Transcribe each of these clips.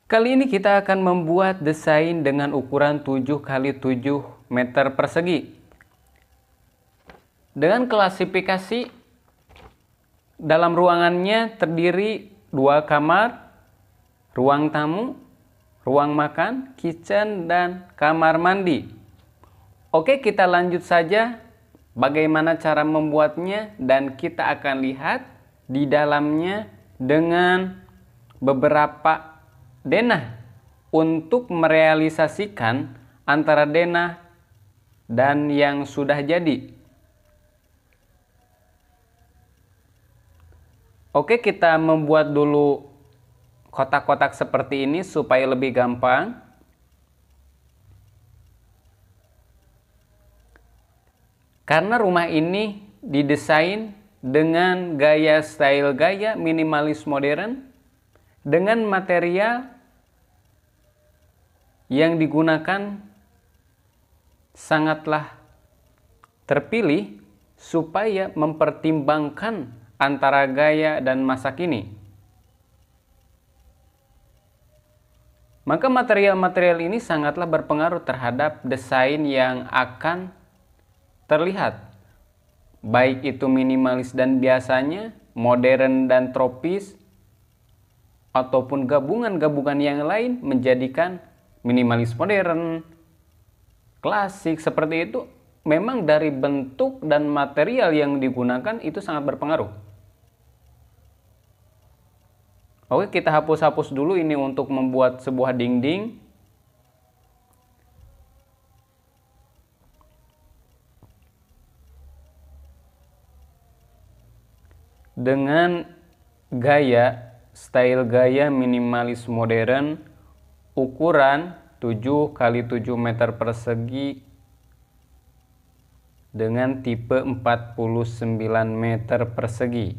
Kali ini kita akan membuat desain dengan ukuran 7 kali 7 meter persegi. Dengan klasifikasi dalam ruangannya terdiri 2 kamar, ruang tamu, ruang makan, kitchen, dan kamar mandi. Oke, kita lanjut saja bagaimana cara membuatnya dan kita akan lihat di dalamnya dengan beberapa denah untuk merealisasikan antara denah dan yang sudah jadi. Oke, kita membuat dulu kotak-kotak seperti ini supaya lebih gampang. Karena rumah ini didesain dengan style gaya minimalis modern dengan material yang digunakan sangatlah terpilih supaya mempertimbangkan antara gaya dan masa kini. Maka material-material ini sangatlah berpengaruh terhadap desain yang akan terlihat. Baik itu minimalis dan biasanya, modern dan tropis, ataupun gabungan-gabungan yang lain menjadikan minimalis modern, klasik seperti itu. Memang dari bentuk dan material yang digunakan itu sangat berpengaruh. Oke, kita hapus-hapus dulu ini untuk membuat sebuah dinding. Dengan style gaya minimalis modern, ukuran 7 kali 7 meter persegi dengan tipe 49 meter persegi.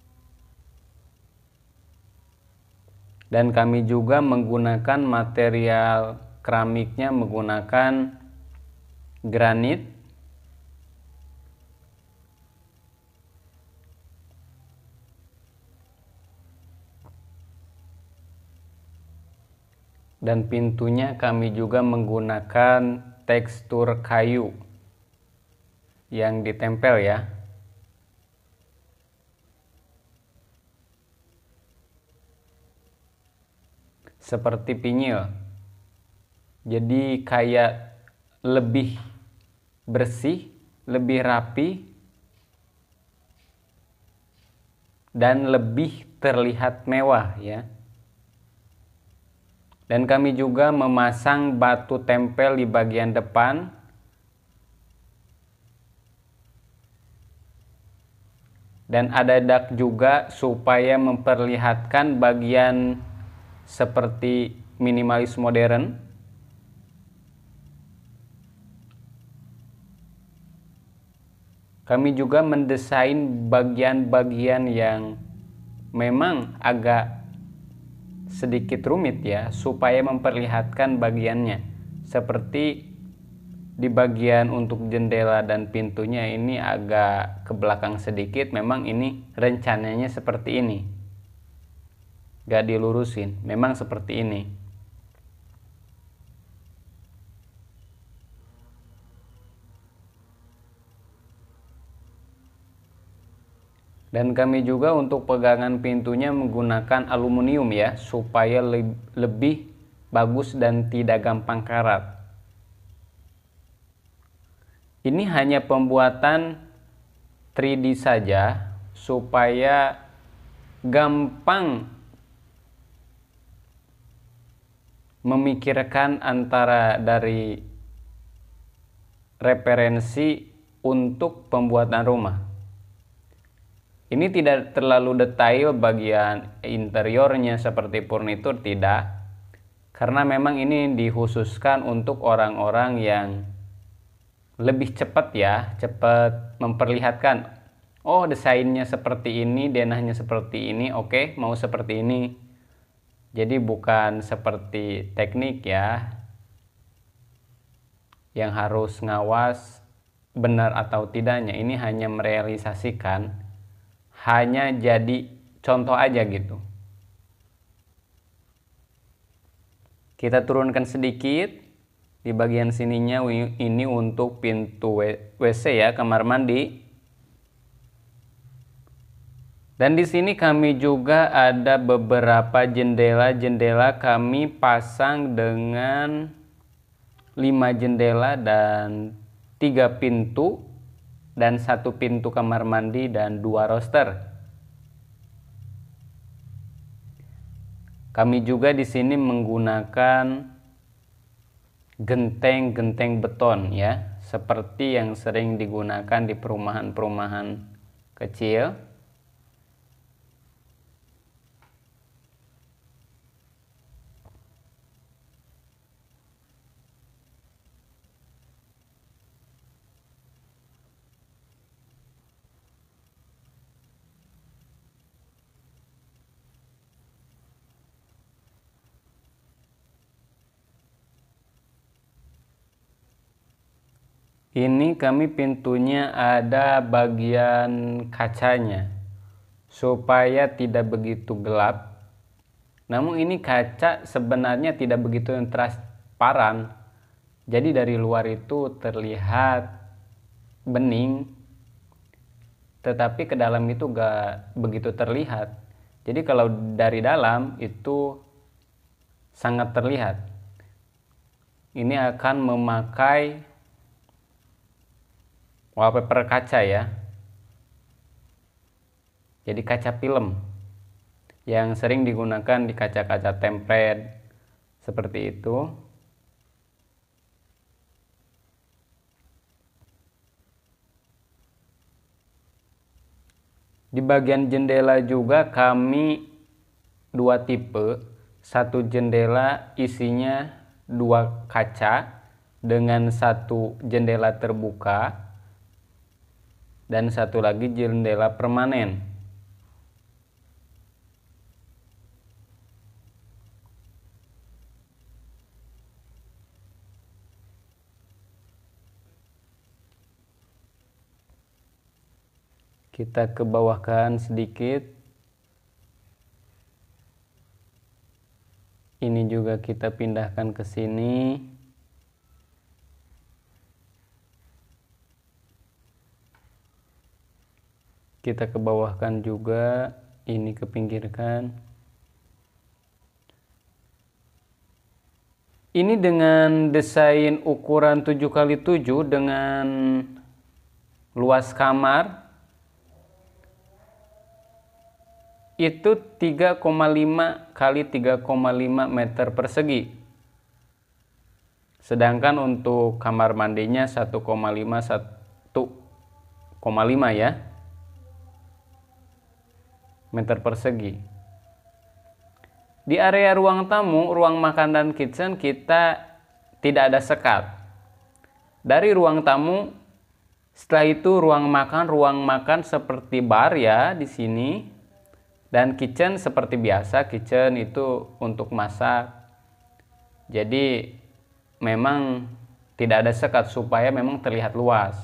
Dan kami juga menggunakan material keramiknya menggunakan granit. Dan pintunya kami juga menggunakan tekstur kayu yang ditempel ya. Seperti pinyil. Jadi kayak lebih bersih, lebih rapi, dan lebih terlihat mewah ya. Dan kami juga memasang batu tempel di bagian depan. Dan ada dak juga supaya memperlihatkan bagian seperti minimalis modern. Kami juga mendesain bagian-bagian yang memang agak sedikit rumit ya, supaya memperlihatkan bagiannya. Seperti di bagian untuk jendela dan pintunya ini agak ke belakang sedikit. Memang ini rencananya seperti ini, gak dilurusin, memang seperti ini. Dan kami juga untuk pegangan pintunya menggunakan aluminium ya, supaya lebih bagus dan tidak gampang karat. Ini hanya pembuatan 3D saja supaya gampang memikirkan antara dari referensi untuk pembuatan rumah. Ini tidak terlalu detail bagian interiornya seperti furnitur, tidak. Karena memang ini dikhususkan untuk orang-orang yang lebih cepat ya, cepat memperlihatkan. Oh, desainnya seperti ini, denahnya seperti ini, oke, mau seperti ini. Jadi bukan seperti teknik ya, yang harus ngawas benar atau tidaknya. Ini hanya merealisasikan, hanya jadi contoh aja gitu. Kita turunkan sedikit di bagian sininya, ini untuk pintu WC ya, kamar mandi. Dan di sini kami juga ada beberapa jendela kami pasang dengan 5 jendela dan 3 pintu dan 1 pintu kamar mandi dan 2 roster. Kami juga di sini menggunakan genteng-genteng beton ya, seperti yang sering digunakan di perumahan-perumahan kecil. Ini kami pintunya ada bagian kacanya supaya tidak begitu gelap. Namun ini kaca sebenarnya tidak begitu transparan. Jadi dari luar itu terlihat bening, tetapi ke dalam itu gak begitu terlihat. Jadi kalau dari dalam itu sangat terlihat. Ini akan memakai wallpaper kaca ya, jadi kaca film yang sering digunakan di kaca-kaca template seperti itu. Di bagian jendela juga kami 2 tipe, satu jendela isinya 2 kaca dengan 1 jendela terbuka dan 1 lagi jendela permanen. Kita ke bawahkan sedikit. Ini juga kita pindahkan ke sini. Kita ke bawahkan juga, ini ke pinggirkan. Ini dengan desain ukuran 7x7 dengan luas kamar itu 3,5 kali 3,5 meter persegi. Sedangkan untuk kamar mandinya 1,5 ya meter persegi. Di area ruang tamu, ruang makan dan kitchen kita tidak ada sekat. Dari ruang tamu, setelah itu ruang makan seperti bar ya di sini. Dan kitchen seperti biasa, kitchen itu untuk masak. Jadi memang tidak ada sekat supaya memang terlihat luas.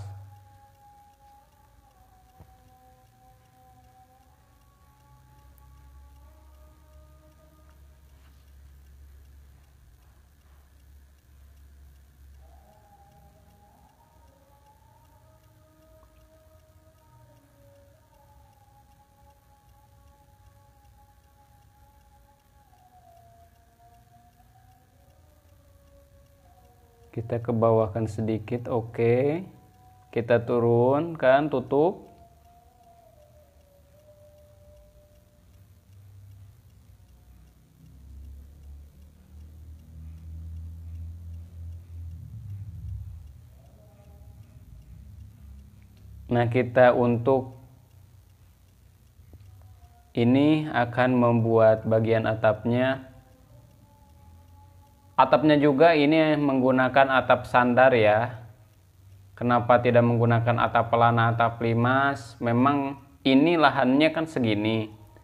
Kita ke bawahkan sedikit, oke. Kita turunkan, tutup. Nah, kita untuk ini akan membuat bagian atapnya. Atapnya juga ini menggunakan atap sandar ya. Kenapa tidak menggunakan atap pelana, atap limas? Memang ini lahannya kan segini.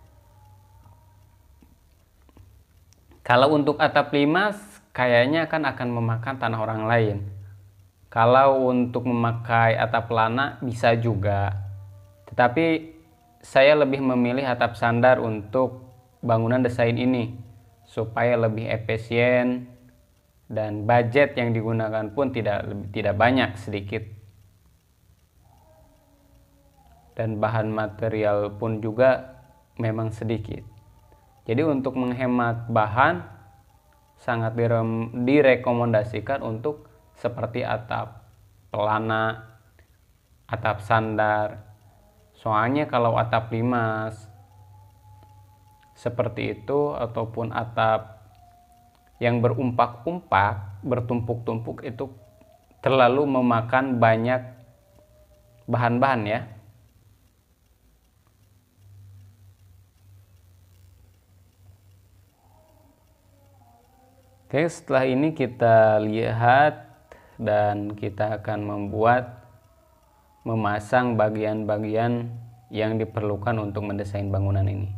Kalau untuk atap limas kayaknya kan akan memakan tanah orang lain. Kalau untuk memakai atap pelana bisa juga. Tetapi saya lebih memilih atap sandar untuk bangunan desain ini supaya lebih efisien dan budget yang digunakan pun tidak banyak, sedikit, dan bahan material pun juga memang sedikit. Jadi untuk menghemat bahan sangat direkomendasikan untuk seperti atap pelana, atap sandar. Soalnya kalau atap limas seperti itu ataupun atap yang berumpak-umpak, bertumpuk-tumpuk, itu terlalu memakan banyak bahan-bahan ya. Oke, setelah ini kita lihat dan kita akan memasang bagian-bagian yang diperlukan untuk mendesain bangunan ini.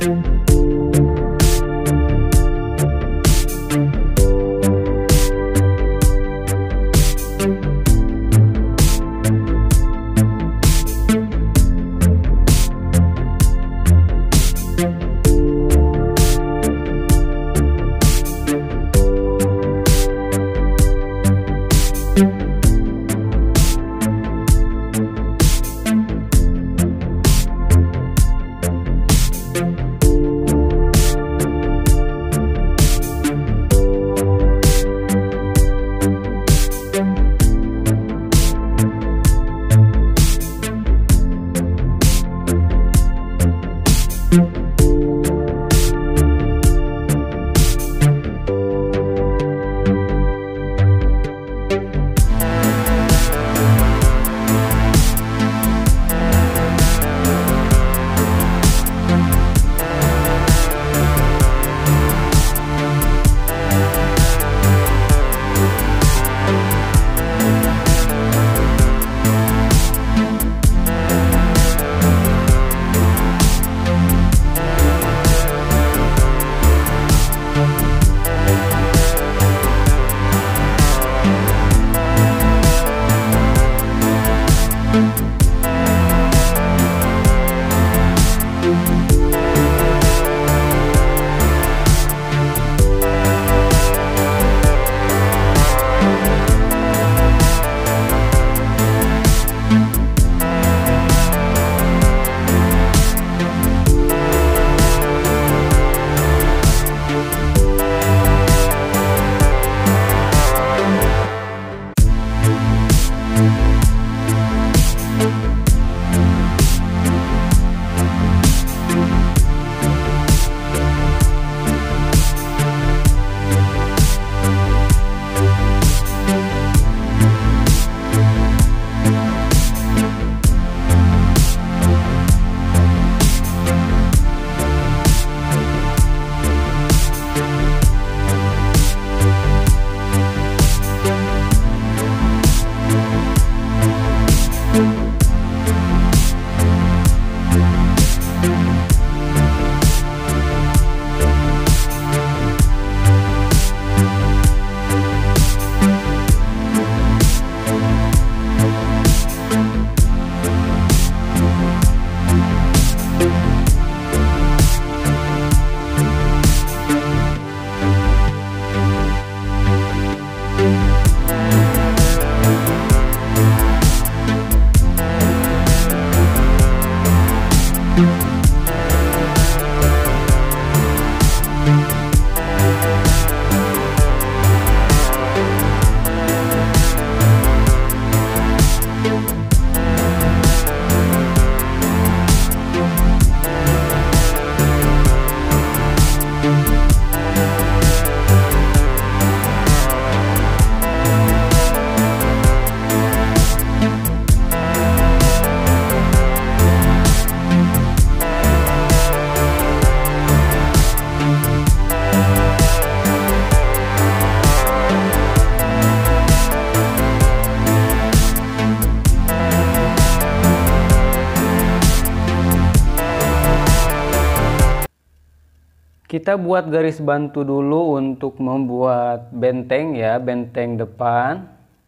Kita buat garis bantu dulu untuk membuat benteng ya, benteng depan.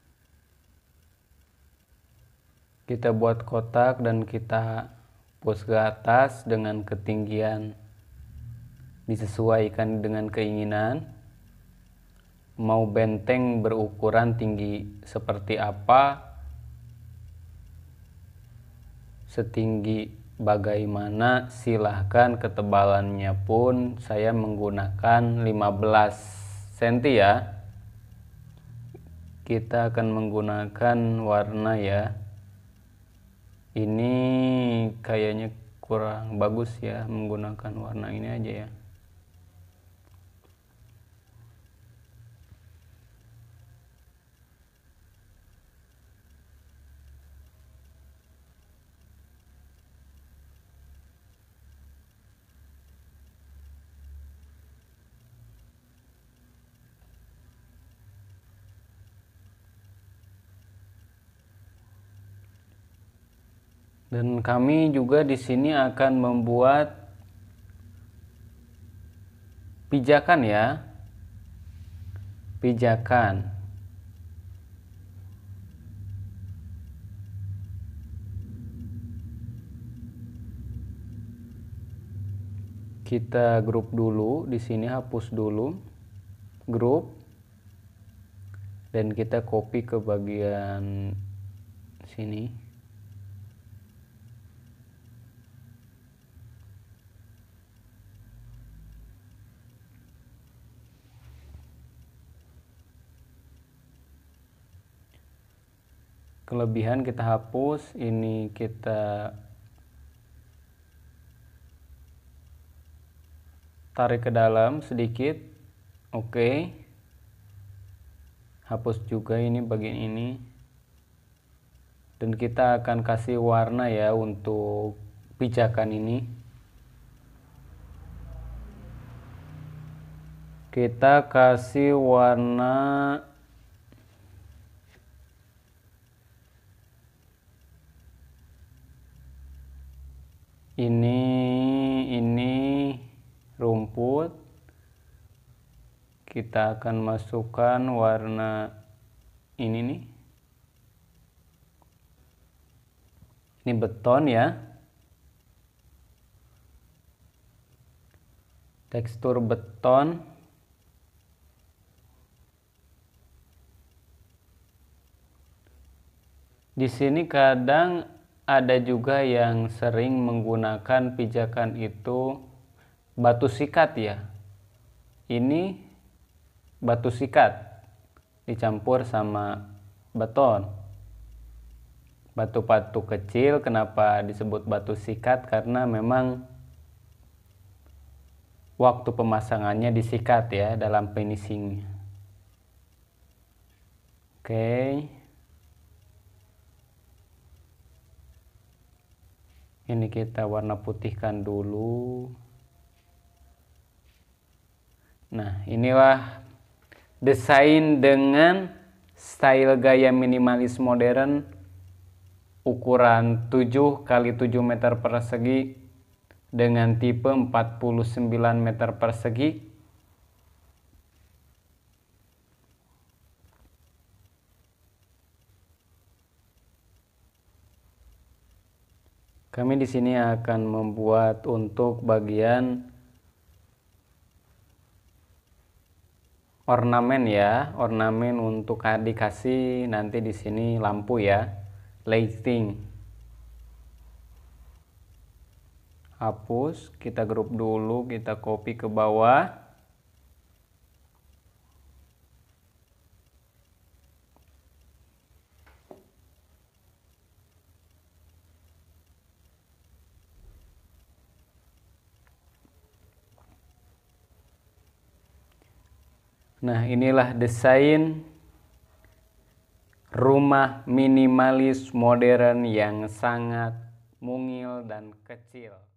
Kita buat kotak dan kita pus ke atas dengan ketinggian disesuaikan dengan keinginan. Mau benteng berukuran tinggi seperti apa, setinggi bagaimana, silahkan. Ketebalannya pun saya menggunakan 15 cm ya. Kita akan menggunakan warna ya, ini kayaknya kurang bagus ya, menggunakan warna ini aja ya. Dan kami juga di sini akan membuat pijakan ya, pijakan. Kita grup dulu, di sini hapus dulu grup, dan kita copy ke bagian sini. Kelebihan kita hapus, ini kita tarik ke dalam sedikit. Oke. Hapus juga ini bagian ini. Dan kita akan kasih warna ya untuk pijakan ini. Kita kasih warna ini rumput. Kita akan masukkan warna ini nih. Ini beton ya. Tekstur beton. Di sini kadang ada juga yang sering menggunakan pijakan itu batu sikat ya. Ini batu sikat dicampur sama beton. Batu-batu kecil, kenapa disebut batu sikat? Karena memang waktu pemasangannya disikat ya dalam finishingnya. Oke. Ini kita warna putihkan dulu. Nah, inilah desain dengan style gaya minimalis modern ukuran 7 x 7 meter persegi dengan tipe 49 meter persegi. Kami di sini akan membuat untuk bagian ornamen ya, ornamen untuk dikasih nanti di sini lampu ya, lighting. Hapus, kita grup dulu, kita copy ke bawah. Nah, inilah desain rumah minimalis modern yang sangat mungil dan kecil.